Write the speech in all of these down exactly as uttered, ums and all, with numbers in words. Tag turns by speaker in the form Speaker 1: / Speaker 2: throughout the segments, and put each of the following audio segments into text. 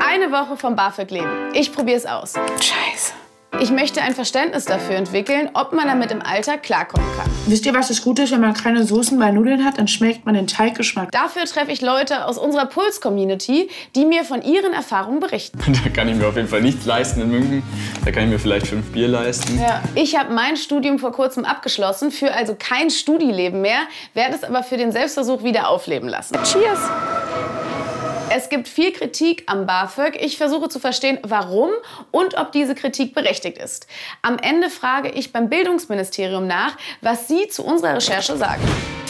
Speaker 1: Eine Woche vom BAföG leben. Ich probiere es aus.
Speaker 2: Scheiße.
Speaker 1: Ich möchte ein Verständnis dafür entwickeln, ob man damit im Alltag klarkommen kann.
Speaker 2: Wisst ihr, was das Gute ist? Wenn man keine Soßen bei Nudeln hat, dann schmeckt man den Teiggeschmack.
Speaker 1: Dafür treffe ich Leute aus unserer Puls-Community, die mir von ihren Erfahrungen berichten.
Speaker 3: Da kann ich mir auf jeden Fall nichts leisten in München. Da kann ich mir vielleicht fünf Bier leisten.
Speaker 1: Ja. Ich habe mein Studium vor kurzem abgeschlossen, führe also kein Studileben mehr, werde es aber für den Selbstversuch wieder aufleben lassen.
Speaker 2: Cheers!
Speaker 1: Es gibt viel Kritik am BAföG. Ich versuche zu verstehen, warum und ob diese Kritik berechtigt ist. Am Ende frage ich beim Bildungsministerium nach, was sie zu unserer Recherche sagen.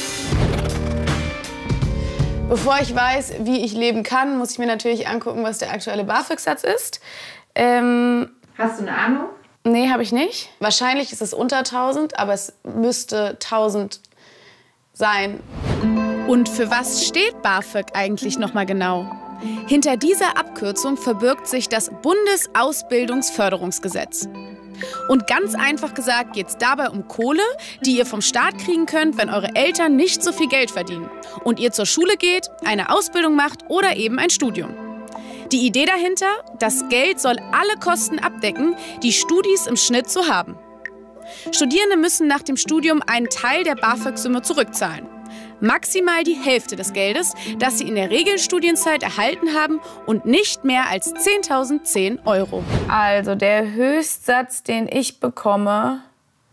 Speaker 1: Bevor ich weiß, wie ich leben kann, muss ich mir natürlich angucken, was der aktuelle BAföG-Satz ist. Ähm,
Speaker 4: Hast du eine Ahnung?
Speaker 1: Nee, habe ich nicht. Wahrscheinlich ist es unter tausend, aber es müsste tausend sein.
Speaker 5: Und für was steht BAföG eigentlich noch mal genau? Hinter dieser Abkürzung verbirgt sich das Bundesausbildungsförderungsgesetz. Und ganz einfach gesagt geht es dabei um Kohle, die ihr vom Staat kriegen könnt, wenn eure Eltern nicht so viel Geld verdienen und ihr zur Schule geht, eine Ausbildung macht oder eben ein Studium. Die Idee dahinter, das Geld soll alle Kosten abdecken, die Studis im Schnitt so haben. Studierende müssen nach dem Studium einen Teil der BAföG-Summe zurückzahlen. Maximal die Hälfte des Geldes, das sie in der Regelstudienzeit erhalten haben und nicht mehr als zehntausendzehn Euro.
Speaker 1: Also der Höchstsatz, den ich bekomme,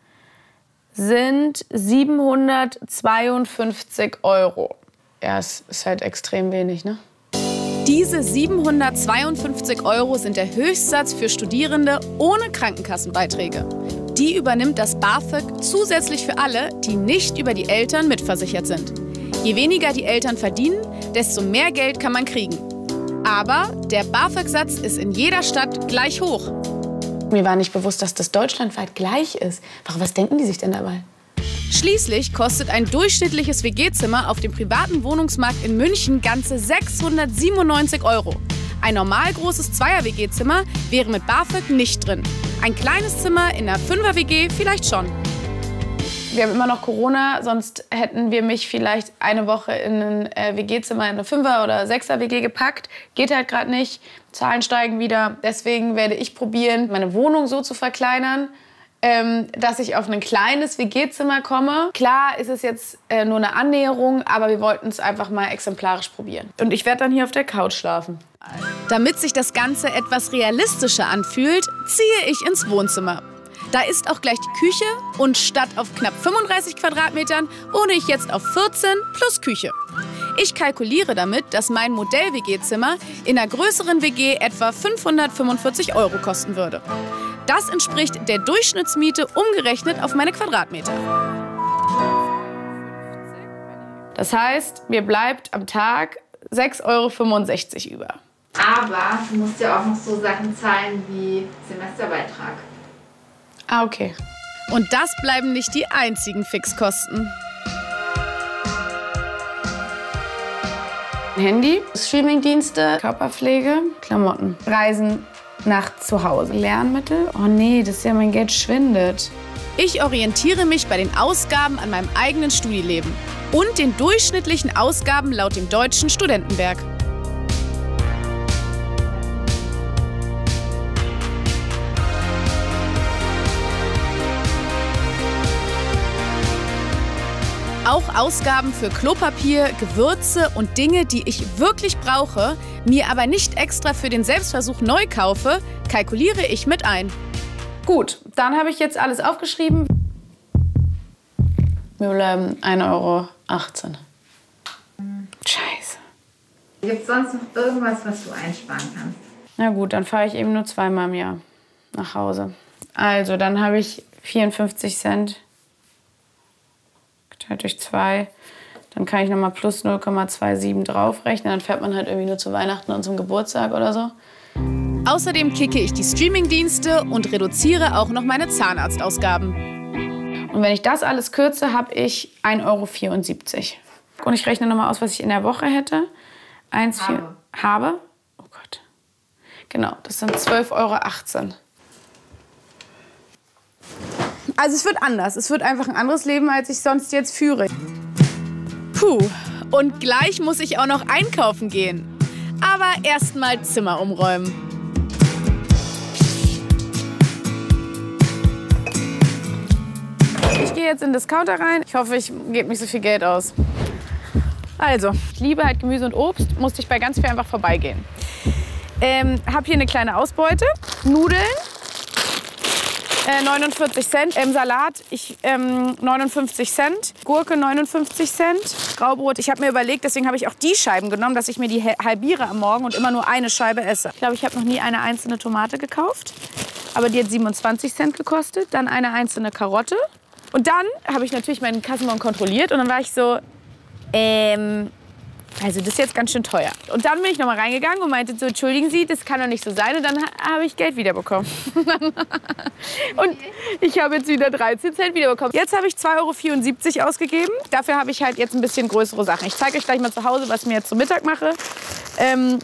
Speaker 1: sind siebenhundertzweiundfünfzig Euro. Ja, es ist halt extrem wenig, ne?
Speaker 5: Diese siebenhundertzweiundfünfzig Euro sind der Höchstsatz für Studierende ohne Krankenkassenbeiträge. Die übernimmt das BAföG zusätzlich für alle, die nicht über die Eltern mitversichert sind. Je weniger die Eltern verdienen, desto mehr Geld kann man kriegen. Aber der BAföG-Satz ist in jeder Stadt gleich hoch.
Speaker 1: Mir war nicht bewusst, dass das deutschlandweit gleich ist. Was denken die sich denn dabei?
Speaker 5: Schließlich kostet ein durchschnittliches W G-Zimmer auf dem privaten Wohnungsmarkt in München ganze sechshundertsiebenundneunzig Euro. Ein normal großes Zweier-W G-Zimmer wäre mit BAföG nicht drin. Ein kleines Zimmer in einer Fünfer-W G vielleicht schon.
Speaker 1: Wir haben immer noch Corona, sonst hätten wir mich vielleicht eine Woche in ein äh, W G-Zimmer in eine Fünfer- oder Sechser-W G gepackt. Geht halt gerade nicht. Zahlen steigen wieder. Deswegen werde ich probieren, meine Wohnung so zu verkleinern, ähm, dass ich auf ein kleines W G-Zimmer komme. Klar ist es jetzt äh, nur eine Annäherung, aber wir wollten es einfach mal exemplarisch probieren. Und ich werde dann hier auf der Couch schlafen.
Speaker 5: Damit sich das Ganze etwas realistischer anfühlt, ziehe ich ins Wohnzimmer. Da ist auch gleich die Küche und statt auf knapp fünfunddreißig Quadratmetern wohne ich jetzt auf vierzehn plus Küche. Ich kalkuliere damit, dass mein Modell-W G-Zimmer in einer größeren W G etwa fünfhundertfünfundvierzig Euro kosten würde. Das entspricht der Durchschnittsmiete umgerechnet auf meine Quadratmeter.
Speaker 1: Das heißt, mir bleibt am Tag sechs Euro fünfundsechzig über.
Speaker 4: Aber du musst ja auch noch so Sachen zahlen wie Semesterbeitrag.
Speaker 1: Ah, okay.
Speaker 5: Und das bleiben nicht die einzigen Fixkosten.
Speaker 1: Handy, Streamingdienste, Körperpflege, Klamotten, Reisen nach zu Hause, Lernmittel. Oh nee, das ist ja, mein Geld schwindet.
Speaker 5: Ich orientiere mich bei den Ausgaben an meinem eigenen Studileben und den durchschnittlichen Ausgaben laut dem Deutschen Studentenwerk. Auch Ausgaben für Klopapier, Gewürze und Dinge, die ich wirklich brauche, mir aber nicht extra für den Selbstversuch neu kaufe, kalkuliere ich mit ein.
Speaker 1: Gut, dann habe ich jetzt alles aufgeschrieben. Mir bleiben ein Euro achtzehn.
Speaker 4: Scheiße. Gibt es sonst noch irgendwas, was du einsparen kannst?
Speaker 1: Na gut, dann fahre ich eben nur zweimal im Jahr nach Hause. Also, dann habe ich vierundfünfzig Cent geteilt durch zwei. Dann kann ich nochmal plus null Komma siebenundzwanzig draufrechnen. Dann fährt man halt irgendwie nur zu Weihnachten und zum Geburtstag oder so.
Speaker 5: Außerdem kicke ich die Streamingdienste und reduziere auch noch meine Zahnarztausgaben.
Speaker 1: Und wenn ich das alles kürze, habe ich ein Euro vierundsiebzig. Und ich rechne nochmal aus, was ich in der Woche hätte. eins, vier, habe. Oh Gott. Genau, das sind zwölf Euro achtzehn. Also es wird anders. Es wird einfach ein anderes Leben, als ich sonst jetzt führe.
Speaker 5: Puh, und gleich muss ich auch noch einkaufen gehen. Aber erstmal Zimmer umräumen.
Speaker 1: Ich gehe jetzt in den Discounter rein. Ich hoffe, ich gebe nicht so viel Geld aus. Also, ich liebe halt Gemüse und Obst. Musste ich bei ganz viel einfach vorbeigehen. Ähm, hab hier eine kleine Ausbeute. Nudeln. Äh, neunundvierzig Cent. Ähm, Salat ich, ähm, neunundfünfzig Cent. Gurke neunundfünfzig Cent. Graubrot. Ich habe mir überlegt, deswegen habe ich auch die Scheiben genommen, dass ich mir die halbiere am Morgen und immer nur eine Scheibe esse. Ich glaube, ich habe noch nie eine einzelne Tomate gekauft. Aber die hat siebenundzwanzig Cent gekostet. Dann eine einzelne Karotte. Und dann habe ich natürlich meinen Kassenbon kontrolliert und dann war ich so, ähm, also das ist jetzt ganz schön teuer. Und dann bin ich noch mal reingegangen und meinte so, entschuldigen Sie, das kann doch nicht so sein. Und dann ha habe ich Geld wiederbekommen. Und ich habe jetzt wieder dreizehn Cent wiederbekommen. Jetzt habe ich zwei Euro vierundsiebzig ausgegeben. Dafür habe ich halt jetzt ein bisschen größere Sachen. Ich zeige euch gleich mal zu Hause, was ich mir jetzt zum Mittag mache. Ähm,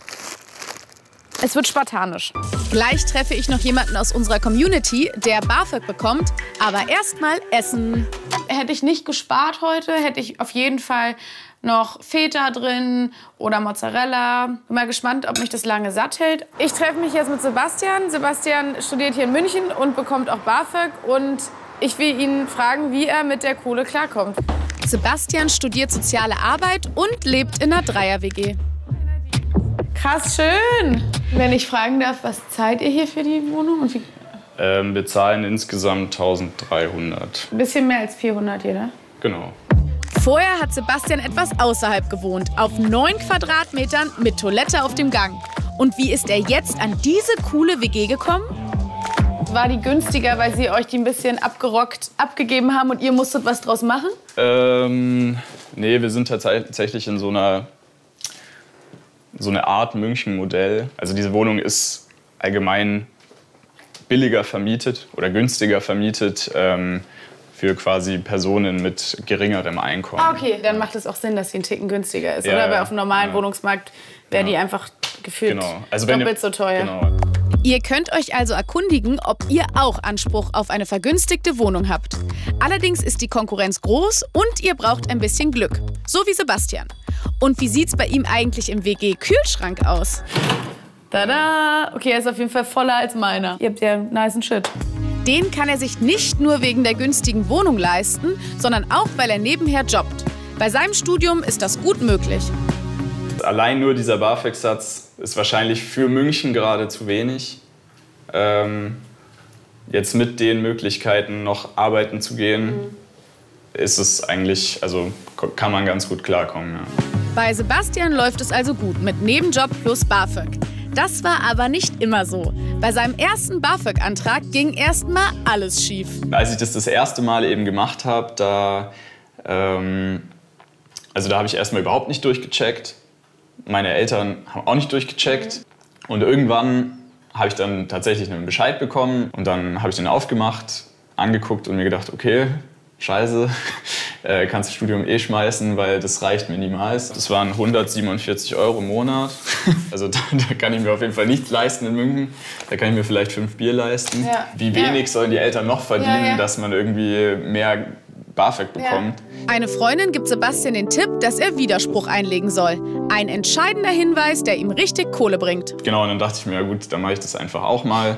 Speaker 1: Es wird spartanisch.
Speaker 5: Gleich treffe ich noch jemanden aus unserer Community, der BAföG bekommt. Aber erstmal essen.
Speaker 1: Hätte ich nicht gespart heute, hätte ich auf jeden Fall noch Feta drin oder Mozzarella. Bin mal gespannt, ob mich das lange satt hält. Ich treffe mich jetzt mit Sebastian. Sebastian studiert hier in München und bekommt auch BAföG. Und ich will ihn fragen, wie er mit der Kohle klarkommt.
Speaker 5: Sebastian studiert soziale Arbeit und lebt in einer Dreier-W G.
Speaker 1: Krass, schön. Wenn ich fragen darf, was zahlt ihr hier für die Wohnung? Und wie
Speaker 3: Ähm, wir zahlen insgesamt eintausenddreihundert.
Speaker 1: Ein bisschen mehr als vierhundert jeder.
Speaker 3: Genau.
Speaker 5: Vorher hat Sebastian etwas außerhalb gewohnt, auf neun Quadratmetern mit Toilette auf dem Gang. Und wie ist er jetzt an diese coole W G gekommen?
Speaker 1: War die günstiger, weil sie euch die ein bisschen abgerockt abgegeben haben und ihr musstet was draus machen?
Speaker 3: Ähm, nee, wir sind tatsächlich in so einer so eine Art München-Modell. Also diese Wohnung ist allgemein billiger vermietet oder günstiger vermietet ähm, für quasi Personen mit geringerem Einkommen.
Speaker 1: Ah, okay, dann macht es auch Sinn, dass sie einen Ticken günstiger ist.
Speaker 3: Ja,
Speaker 1: oder? Weil
Speaker 3: ja,
Speaker 1: auf dem normalen
Speaker 3: ja.
Speaker 1: Wohnungsmarkt wäre
Speaker 3: Genau.
Speaker 1: die einfach gefühlt
Speaker 3: Genau. Also wenn
Speaker 1: doppelt
Speaker 3: ihr,
Speaker 1: so teuer.
Speaker 3: Genau.
Speaker 5: Ihr könnt euch also erkundigen, ob ihr auch Anspruch auf eine vergünstigte Wohnung habt. Allerdings ist die Konkurrenz groß und ihr braucht ein bisschen Glück. So wie Sebastian. Und wie sieht's bei ihm eigentlich im W G-Kühlschrank aus?
Speaker 1: Tada! Okay, er ist auf jeden Fall voller als meiner. Ihr habt ja einen nicen Shit.
Speaker 5: Den kann er sich nicht nur wegen der günstigen Wohnung leisten, sondern auch, weil er nebenher jobbt. Bei seinem Studium ist das gut möglich.
Speaker 3: Allein nur dieser BAföG-Satz ist wahrscheinlich für München gerade zu wenig. Ähm, jetzt mit den Möglichkeiten noch arbeiten zu gehen, mhm. ist es eigentlich, also kann man ganz gut klarkommen. Ja.
Speaker 5: Bei Sebastian läuft es also gut mit Nebenjob plus BAföG. Das war aber nicht immer so. Bei seinem ersten BAföG-Antrag ging erst mal alles schief.
Speaker 3: Als ich das das erste Mal eben gemacht habe, da, ähm, also da habe ich erstmal überhaupt nicht durchgecheckt. Meine Eltern haben auch nicht durchgecheckt. Und irgendwann habe ich dann tatsächlich einen Bescheid bekommen. Und dann habe ich den aufgemacht, angeguckt und mir gedacht, okay, scheiße, äh, kannst das Studium eh schmeißen, weil das reicht mir niemals. Das waren hundertsiebenundvierzig Euro im Monat. Also da, da kann ich mir auf jeden Fall nichts leisten in München. Da kann ich mir vielleicht fünf Bier leisten.
Speaker 1: Ja.
Speaker 3: Wie wenig
Speaker 1: Ja.
Speaker 3: sollen die Eltern noch verdienen,
Speaker 1: Ja, ja.
Speaker 3: dass man irgendwie mehr BAföG bekommt?
Speaker 1: Ja.
Speaker 5: Eine Freundin gibt Sebastian den Tipp, dass er Widerspruch einlegen soll. Ein entscheidender Hinweis, der ihm richtig Kohle bringt.
Speaker 3: Genau, und dann dachte ich mir, ja gut, dann mache ich das einfach auch mal.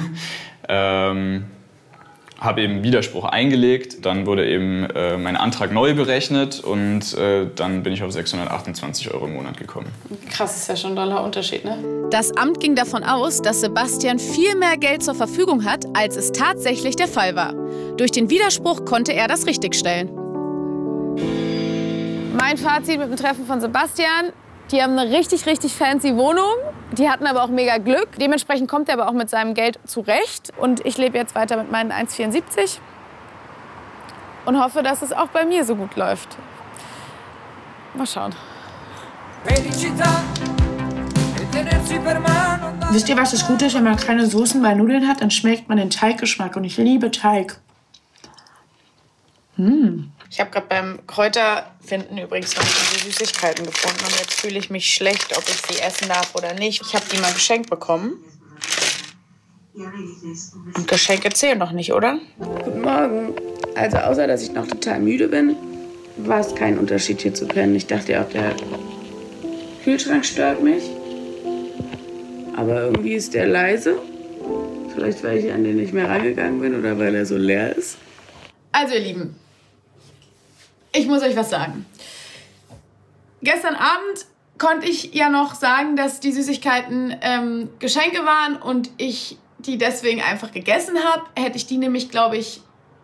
Speaker 3: ähm, habe eben Widerspruch eingelegt, dann wurde eben äh, mein Antrag neu berechnet und äh, dann bin ich auf sechshundertachtundzwanzig Euro im Monat gekommen.
Speaker 1: Krass, ist ja schon ein doller Unterschied, ne?
Speaker 5: Das Amt ging davon aus, dass Sebastian viel mehr Geld zur Verfügung hat, als es tatsächlich der Fall war. Durch den Widerspruch konnte er das richtigstellen.
Speaker 1: Mein Fazit mit dem Treffen von Sebastian: Die haben eine richtig, richtig fancy Wohnung. Die hatten aber auch mega Glück. Dementsprechend kommt er aber auch mit seinem Geld zurecht. Und ich lebe jetzt weiter mit meinen eins Komma vierundsiebzig und hoffe, dass es auch bei mir so gut läuft. Mal schauen.
Speaker 2: Wisst ihr, was das Gute ist, wenn man keine Soßen bei Nudeln hat, dann schmeckt man den Teiggeschmack. Und ich liebe Teig. Mm.
Speaker 1: Ich habe gerade beim Kräuterfinden übrigens noch diese Süßigkeiten gefunden. Und jetzt fühle ich mich schlecht, ob ich sie essen darf oder nicht. Ich habe die mal geschenkt bekommen. Und Geschenke zählen noch nicht, oder? Guten Morgen. Also außer, dass ich noch total müde bin, war es kein Unterschied, hier zu pennen. Ich dachte ja auch, der Kühlschrank stört mich.
Speaker 2: Aber irgendwie ist der leise. Vielleicht, weil ich an den nicht mehr rangegangen bin oder weil er so leer ist.
Speaker 1: Also ihr Lieben, ich muss euch was sagen. Gestern Abend konnte ich ja noch sagen, dass die Süßigkeiten ähm, Geschenke waren und ich die deswegen einfach gegessen habe. Hätte ich die nämlich, glaube ich,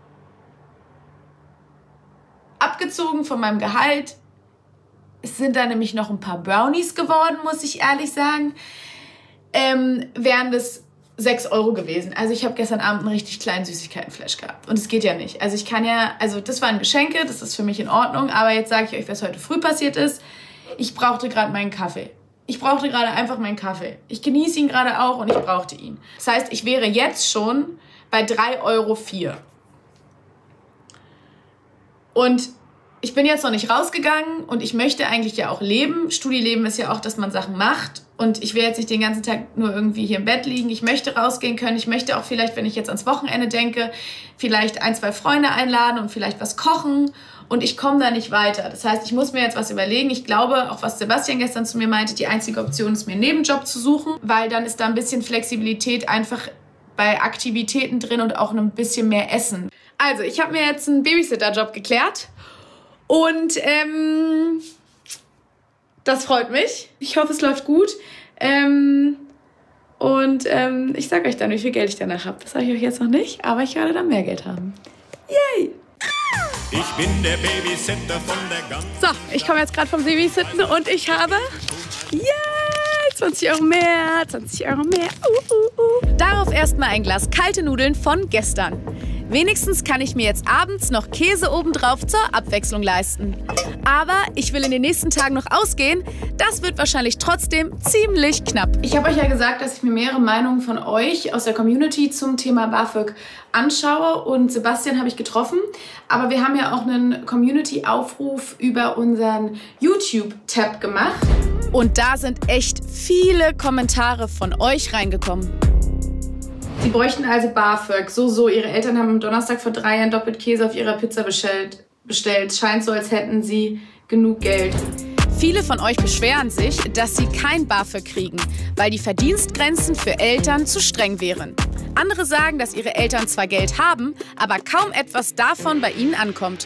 Speaker 1: abgezogen von meinem Gehalt. Es sind da nämlich noch ein paar Brownies geworden, muss ich ehrlich sagen. Ähm, wären das sechs Euro gewesen. Also ich habe gestern Abend einen richtig kleinen Süßigkeitenflash gehabt. Und es geht ja nicht. Also ich kann ja, also das waren Geschenke, das ist für mich in Ordnung. Aber jetzt sage ich euch, was heute früh passiert ist. Ich brauchte gerade meinen Kaffee. Ich brauchte gerade einfach meinen Kaffee. Ich genieße ihn gerade auch und ich brauchte ihn. Das heißt, ich wäre jetzt schon bei drei Euro vier. Und ich bin jetzt noch nicht rausgegangen und ich möchte eigentlich ja auch leben. Studieleben ist ja auch, dass man Sachen macht. Und ich will jetzt nicht den ganzen Tag nur irgendwie hier im Bett liegen. Ich möchte rausgehen können. Ich möchte auch vielleicht, wenn ich jetzt ans Wochenende denke, vielleicht ein, zwei Freunde einladen und vielleicht was kochen. Und ich komme da nicht weiter. Das heißt, ich muss mir jetzt was überlegen. Ich glaube, auch was Sebastian gestern zu mir meinte, die einzige Option ist, mir einen Nebenjob zu suchen. Weil dann ist da ein bisschen Flexibilität einfach bei Aktivitäten drin und auch ein bisschen mehr Essen. Also, ich habe mir jetzt einen Babysitter-Job geklärt. Und ähm, das freut mich. Ich hoffe, es läuft gut. Ähm, und ähm, ich sage euch dann, wie viel Geld ich danach habe. Das sage ich euch jetzt noch nicht, aber ich werde dann mehr Geld haben. Yay!
Speaker 6: Ich bin der Babysitter von der ganzen...
Speaker 1: So, ich komme jetzt gerade vom Babysitten und ich habe... Yeah, zwanzig Euro mehr, zwanzig Euro mehr. Uh, uh, uh.
Speaker 5: Darauf erstmal ein Glas kalte Nudeln von gestern. Wenigstens kann ich mir jetzt abends noch Käse obendrauf zur Abwechslung leisten. Aber ich will in den nächsten Tagen noch ausgehen. Das wird wahrscheinlich trotzdem ziemlich knapp.
Speaker 1: Ich habe euch ja gesagt, dass ich mir mehrere Meinungen von euch aus der Community zum Thema BAföG anschaue. Und Sebastian habe ich getroffen. Aber wir haben ja auch einen Community-Aufruf über unseren YouTube-Tab gemacht.
Speaker 5: Und da sind echt viele Kommentare von euch reingekommen.
Speaker 1: Sie bräuchten also BAföG. So, so. Ihre Eltern haben am Donnerstag vor drei Jahren doppelt Käse auf ihrer Pizza bestellt. bestellt. Scheint so, als hätten sie genug Geld.
Speaker 5: Viele von euch beschweren sich, dass sie kein BAföG kriegen, weil die Verdienstgrenzen für Eltern zu streng wären. Andere sagen, dass ihre Eltern zwar Geld haben, aber kaum etwas davon bei ihnen ankommt.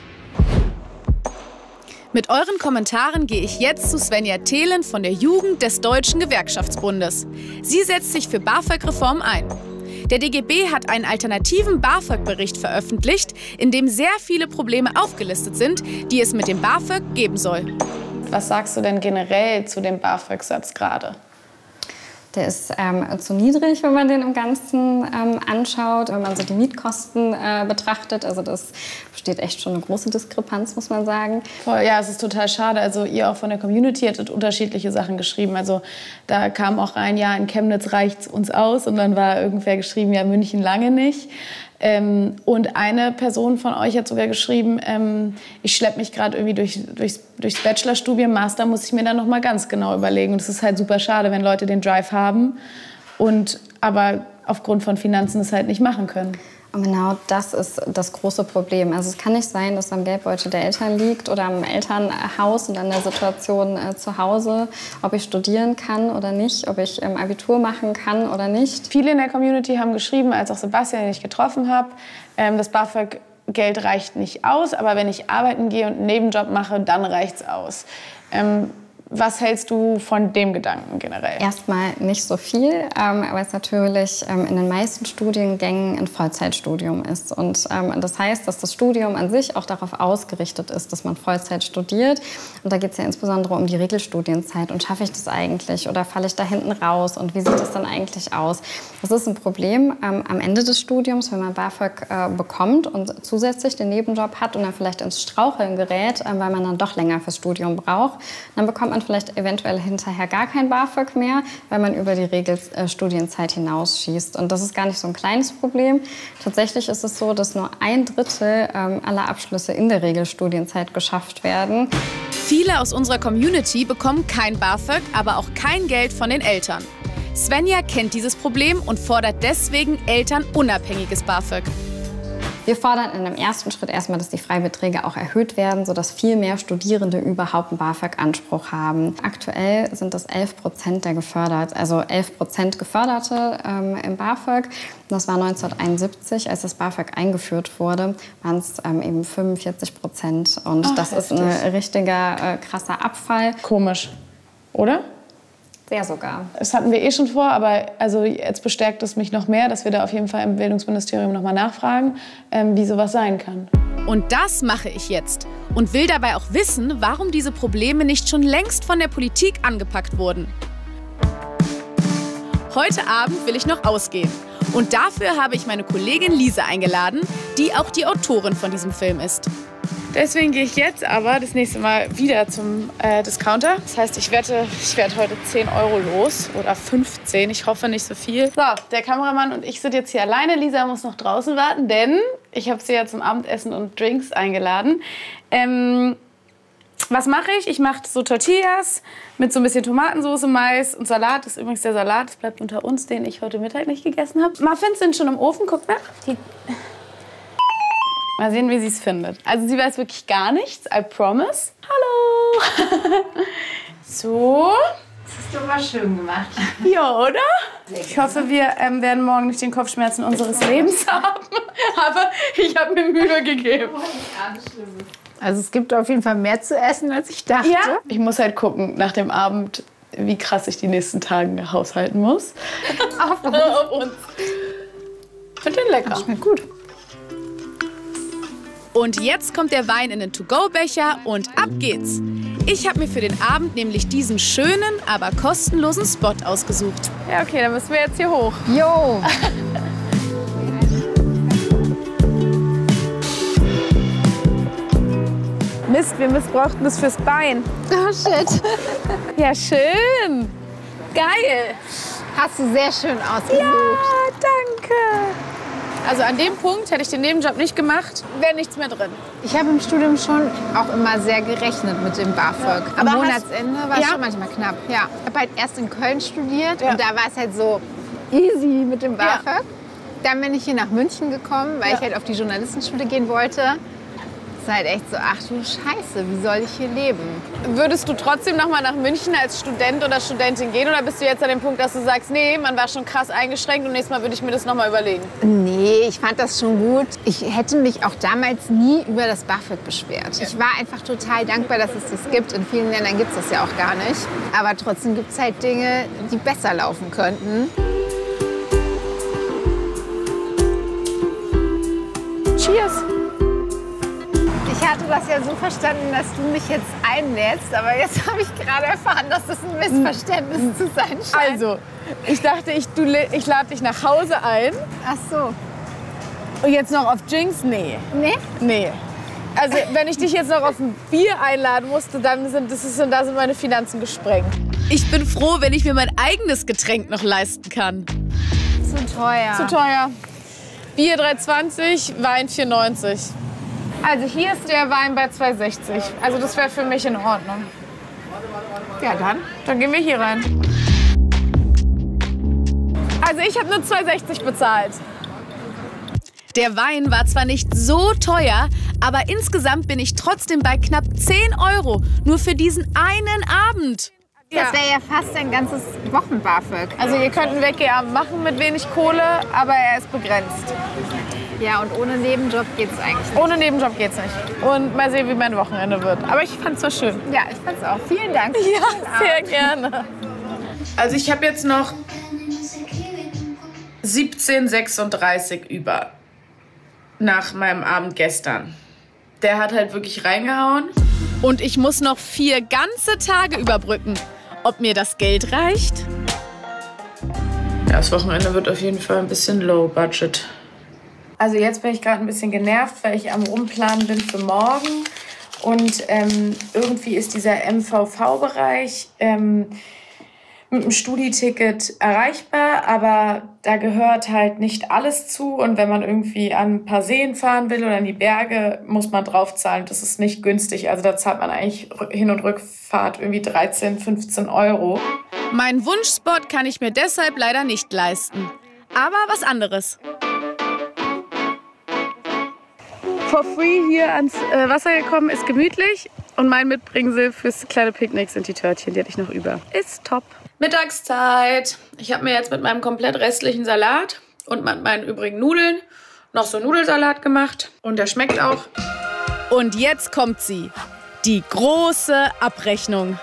Speaker 5: Mit euren Kommentaren gehe ich jetzt zu Svenja Thelen von der Jugend des Deutschen Gewerkschaftsbundes. Sie setzt sich für BAföG-Reform ein. Der D G B hat einen alternativen BAföG-Bericht veröffentlicht, in dem sehr viele Probleme aufgelistet sind, die es mit dem BAföG geben soll.
Speaker 1: Was sagst du denn generell zu dem BAföG-Satz gerade?
Speaker 7: Der ist ähm, zu niedrig, wenn man den im Ganzen ähm, anschaut, wenn man so die Mietkosten äh, betrachtet. Also das besteht echt schon eine große Diskrepanz, muss man sagen.
Speaker 1: Voll, ja, es ist total schade. Also ihr auch von der Community hattet unterschiedliche Sachen geschrieben. Also da kam auch rein, ja, in Chemnitz reicht's uns aus. Und dann war irgendwer geschrieben, ja, München lange nicht. Ähm, und eine Person von euch hat sogar geschrieben, ähm, ich schleppe mich gerade irgendwie durch, durchs, durchs Bachelorstudium, Master muss ich mir dann noch mal ganz genau überlegen. Und es ist halt super schade, wenn Leute den Drive haben und aber aufgrund von Finanzen es halt nicht machen können.
Speaker 7: Und genau das ist das große Problem. Also es kann nicht sein, dass am Geldbeutel der Eltern liegt oder am Elternhaus und an der Situation äh, zu Hause, ob ich studieren kann oder nicht, ob ich ähm, Abitur machen kann oder nicht.
Speaker 1: Viele in der Community haben geschrieben, als auch Sebastian, den ich getroffen habe, ähm, das BAföG-Geld reicht nicht aus, aber wenn ich arbeiten gehe und einen Nebenjob mache, dann reicht's aus. Ähm, Was hältst du von dem Gedanken generell?
Speaker 7: Erstmal nicht so viel, ähm, weil es natürlich ähm, in den meisten Studiengängen ein Vollzeitstudium ist. Und ähm, das heißt, dass das Studium an sich auch darauf ausgerichtet ist, dass man Vollzeit studiert. Und da geht es ja insbesondere um die Regelstudienzeit. Und schaffe ich das eigentlich oder falle ich da hinten raus? Und wie sieht das dann eigentlich aus? Das ist ein Problem ähm, am Ende des Studiums, wenn man BAföG äh, bekommt und zusätzlich den Nebenjob hat und dann vielleicht ins Straucheln gerät, äh, weil man dann doch länger fürs Studium braucht. Dann bekommt man vielleicht eventuell hinterher gar kein BAföG mehr, weil man über die Regelstudienzeit hinausschießt. Und das ist gar nicht so ein kleines Problem. Tatsächlich ist es so, dass nur ein Drittel ähm, aller Abschlüsse in der Regelstudienzeit geschafft werden.
Speaker 5: Viele aus unserer Community bekommen kein BAföG, aber auch kein Geld von den Eltern. Svenja kennt dieses Problem und fordert deswegen elternunabhängiges BAföG.
Speaker 7: Wir fordern in einem ersten Schritt erstmal, dass die Freibeträge auch erhöht werden, sodass viel mehr Studierende überhaupt einen BAföG-Anspruch haben. Aktuell sind das elf Prozent der gefördert, also elf Prozent Geförderte ähm, im BAföG. Das war neunzehnhunderteinundsiebzig, als das BAföG eingeführt wurde, waren es ähm, eben fünfundvierzig Prozent. Und Ach, das heftig. ist ein richtiger äh, krasser Abfall.
Speaker 1: Komisch, oder?
Speaker 7: Sehr sogar.
Speaker 1: Das hatten wir eh schon vor, aber also jetzt bestärkt es mich noch mehr, dass wir da auf jeden Fall im Bildungsministerium noch mal nachfragen, ähm, wie sowas sein kann.
Speaker 5: Und das mache ich jetzt und will dabei auch wissen, warum diese Probleme nicht schon längst von der Politik angepackt wurden. Heute Abend will ich noch ausgehen. Und dafür habe ich meine Kollegin Lisa eingeladen, die auch die Autorin von diesem Film ist.
Speaker 1: Deswegen gehe ich jetzt aber das nächste Mal wieder zum äh, Discounter. Das heißt, ich wette, ich werde heute zehn Euro los oder fünfzehn. Ich hoffe nicht so viel. So, der Kameramann und ich sind jetzt hier alleine. Lisa muss noch draußen warten, denn ich habe sie ja zum Abendessen und Drinks eingeladen. Ähm, was mache ich? Ich mache so Tortillas mit so ein bisschen Tomatensauce, Mais und Salat. Das ist übrigens der Salat, das bleibt unter uns, den ich heute Mittag nicht gegessen habe. Muffins sind schon im Ofen, guck mal. Die Mal sehen, wie sie es findet. Also sie weiß wirklich gar nichts, I promise. Hallo! So.
Speaker 4: Das hast du aber schön gemacht.
Speaker 1: Ja, oder? Ich hoffe, wir ähm, werden morgen nicht den Kopfschmerzen unseres Lebens haben. Aber ich habe mir Mühe gegeben.
Speaker 4: Also es gibt auf jeden Fall mehr zu essen, als ich dachte.
Speaker 1: Ja? Ich muss halt gucken nach dem Abend, wie krass ich die nächsten Tage haushalten muss.
Speaker 4: Auf uns.
Speaker 1: Auf uns. Ich finde den lecker.
Speaker 4: Das schmeckt gut.
Speaker 5: Und jetzt kommt der Wein in den To-Go-Becher und ab geht's. Ich habe mir für den Abend nämlich diesen schönen, aber kostenlosen Spot ausgesucht.
Speaker 1: Ja, okay, dann müssen wir jetzt hier hoch.
Speaker 4: Jo!
Speaker 1: Mist, wir missbrauchten das fürs Bein.
Speaker 4: Oh, shit.
Speaker 1: Ja, schön. Geil.
Speaker 4: Hast du sehr schön ausgesucht.
Speaker 1: Ja, danke. Also an dem Punkt hätte ich den Nebenjob nicht gemacht, wäre nichts mehr drin.
Speaker 4: Ich habe im Studium schon auch immer sehr gerechnet mit dem BAföG. Am
Speaker 1: Aber
Speaker 4: Monatsende war es
Speaker 1: ja?
Speaker 4: schon manchmal knapp. Ja. Ich habe halt erst in Köln studiert
Speaker 1: Ja.
Speaker 4: und da war es halt so easy mit dem BAföG.
Speaker 1: Ja.
Speaker 4: Dann bin ich hier nach München gekommen, weil
Speaker 1: Ja.
Speaker 4: ich halt auf die Journalistenschule gehen wollte. Es ist halt echt so, ach du Scheiße, wie soll ich hier leben?
Speaker 1: Würdest du trotzdem noch mal nach München als Student oder Studentin gehen? Oder bist du jetzt an dem Punkt, dass du sagst, nee, man war schon krass eingeschränkt und nächstes Mal würde ich mir das noch mal überlegen?
Speaker 4: Nee, ich fand das schon gut. Ich hätte mich auch damals nie über das BAföG beschwert. Ich war einfach total dankbar, dass es das gibt. In vielen Ländern gibt es das ja auch gar nicht. Aber trotzdem gibt es halt Dinge, die besser laufen könnten.
Speaker 1: Cheers.
Speaker 4: Ich hatte das ja so verstanden, dass du mich jetzt einlädst, aber jetzt habe ich gerade erfahren, dass das ein Missverständnis zu sein scheint.
Speaker 1: Also, ich dachte, ich, du, ich lade dich nach Hause ein.
Speaker 4: Ach so.
Speaker 1: Und jetzt noch auf Drinks? Nee.
Speaker 4: Nee?
Speaker 1: Nee. Also, wenn ich dich jetzt noch auf ein Bier einladen musste, dann sind, das ist, da sind meine Finanzen gesprengt.
Speaker 5: Ich bin froh, wenn ich mir mein eigenes Getränk noch leisten kann.
Speaker 4: Zu teuer.
Speaker 1: Zu teuer. Bier drei zwanzig, Wein vier neunzig. Also hier ist der Wein bei zwei sechzig. Also das wäre für mich in Ordnung.
Speaker 4: Ja, dann.
Speaker 1: Dann gehen wir hier rein. Also ich habe nur zwei sechzig bezahlt.
Speaker 5: Der Wein war zwar nicht so teuer, aber insgesamt bin ich trotzdem bei knapp zehn Euro. Nur für diesen einen Abend.
Speaker 4: Das wäre ja fast ein ganzes Wochen-BAföG.
Speaker 1: Also ihr könnt einen Weggeabend machen mit wenig Kohle, aber er ist begrenzt.
Speaker 4: Ja, und ohne Nebenjob geht es eigentlich nicht.
Speaker 1: Ohne Nebenjob geht's nicht. Und mal sehen, wie mein Wochenende wird. Aber ich fand's so schön.
Speaker 4: Ja, ich fand's auch. Vielen Dank.
Speaker 1: Ja, sehr gerne. Also ich habe jetzt noch siebzehn sechsunddreißig über nach meinem Abend gestern. Der hat halt wirklich reingehauen.
Speaker 5: Und ich muss noch vier ganze Tage überbrücken. Ob mir das Geld reicht?
Speaker 1: Ja, das Wochenende wird auf jeden Fall ein bisschen low budget. Also jetzt bin ich gerade ein bisschen genervt, weil ich am Rumplanen bin für morgen. Und ähm, irgendwie ist dieser M V V-Bereich ähm, mit dem Studi-Ticket erreichbar, aber da gehört halt nicht alles zu. Und wenn man irgendwie an ein paar Seen fahren will oder in die Berge, muss man draufzahlen. Das ist nicht günstig. Also da zahlt man eigentlich Hin- und Rückfahrt irgendwie dreizehn, fünfzehn Euro.
Speaker 5: Meinen Wunschspot kann ich mir deshalb leider nicht leisten. Aber was anderes.
Speaker 1: for free hier ans äh, Wasser gekommen, ist gemütlich. Und mein Mitbringsel fürs kleine Picknick sind die Törtchen, die hatte ich noch über. Ist top. Mittagszeit. Ich habe mir jetzt mit meinem komplett restlichen Salat und mit meinen übrigen Nudeln noch so Nudelsalat gemacht. Und der schmeckt auch.
Speaker 5: Und jetzt kommt sie. Die große Abrechnung.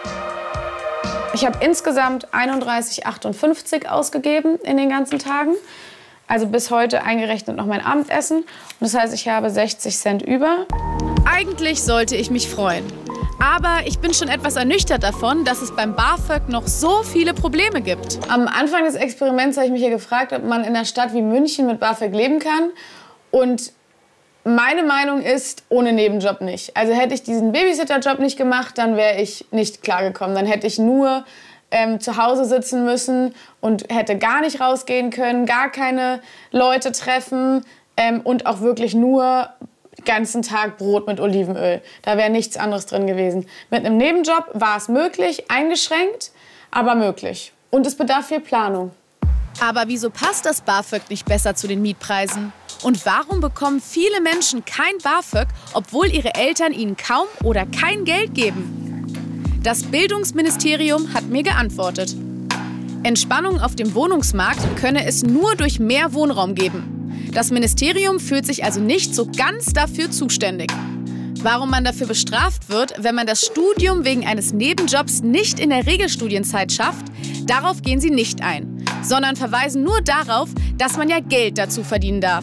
Speaker 1: Ich habe insgesamt einunddreißig Komma achtundfünfzig ausgegeben in den ganzen Tagen. Also bis heute eingerechnet noch mein Abendessen. Und das heißt, ich habe sechzig Cent über.
Speaker 5: Eigentlich sollte ich mich freuen. Aber ich bin schon etwas ernüchtert davon, dass es beim BAföG noch so viele Probleme gibt.
Speaker 1: Am Anfang des Experiments habe ich mich ja gefragt, ob man in einer Stadt wie München mit BAföG leben kann. Und meine Meinung ist, ohne Nebenjob nicht. Also hätte ich diesen Babysitter-Job nicht gemacht, dann wäre ich nicht klargekommen. Dann hätte ich nur ähm, zu Hause sitzen müssen und hätte gar nicht rausgehen können, gar keine Leute treffen ähm, und auch wirklich nur den ganzen Tag Brot mit Olivenöl. Da wäre nichts anderes drin gewesen. Mit einem Nebenjob war es möglich, eingeschränkt, aber möglich. Und es bedarf viel Planung.
Speaker 5: Aber wieso passt das BAföG nicht besser zu den Mietpreisen? Und warum bekommen viele Menschen kein BAföG, obwohl ihre Eltern ihnen kaum oder kein Geld geben? Das Bildungsministerium hat mir geantwortet. Entspannung auf dem Wohnungsmarkt könne es nur durch mehr Wohnraum geben. Das Ministerium fühlt sich also nicht so ganz dafür zuständig. Warum man dafür bestraft wird, wenn man das Studium wegen eines Nebenjobs nicht in der Regelstudienzeit schafft, darauf gehen sie nicht ein, sondern verweisen nur darauf, dass man ja Geld dazu verdienen darf.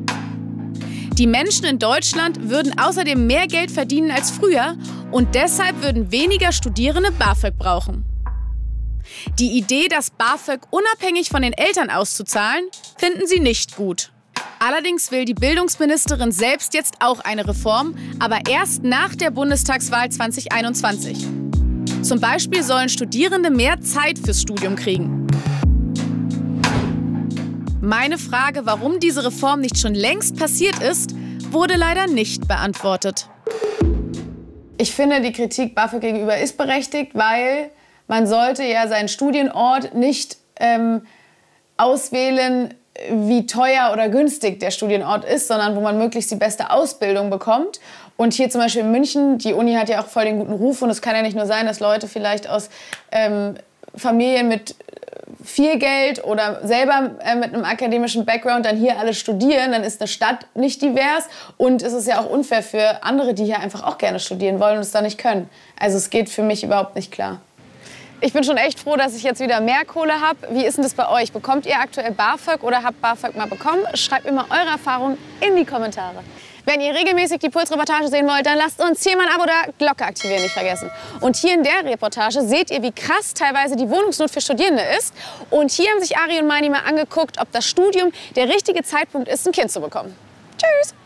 Speaker 5: Die Menschen in Deutschland würden außerdem mehr Geld verdienen als früher und deshalb würden weniger Studierende BAföG brauchen. Die Idee, das BAföG unabhängig von den Eltern auszuzahlen, finden sie nicht gut. Allerdings will die Bildungsministerin selbst jetzt auch eine Reform, aber erst nach der Bundestagswahl zwanzig einundzwanzig. Zum Beispiel sollen Studierende mehr Zeit fürs Studium kriegen. Meine Frage, warum diese Reform nicht schon längst passiert ist, wurde leider nicht beantwortet.
Speaker 1: Ich finde, die Kritik BAföG gegenüber ist berechtigt, weil man sollte ja seinen Studienort nicht ähm, auswählen, wie teuer oder günstig der Studienort ist, sondern wo man möglichst die beste Ausbildung bekommt. Und hier zum Beispiel in München, die Uni hat ja auch voll den guten Ruf und es kann ja nicht nur sein, dass Leute vielleicht aus ähm, Familien mit viel Geld oder selber äh, mit einem akademischen Background dann hier alle studieren, dann ist eine Stadt nicht divers und es ist ja auch unfair für andere, die hier einfach auch gerne studieren wollen und es da nicht können. Also es geht für mich überhaupt nicht klar. Ich bin schon echt froh, dass ich jetzt wieder mehr Kohle habe. Wie ist denn das bei euch? Bekommt ihr aktuell BAföG oder habt BAföG mal bekommen? Schreibt mir mal eure Erfahrungen in die Kommentare. Wenn ihr regelmäßig die Puls-Reportage sehen wollt, dann lasst uns hier mal ein Abo da, Glocke aktivieren nicht vergessen. Und hier in der Reportage seht ihr, wie krass teilweise die Wohnungsnot für Studierende ist. Und hier haben sich Ari und Mani mal angeguckt, ob das Studium der richtige Zeitpunkt ist, ein Kind zu bekommen. Tschüss!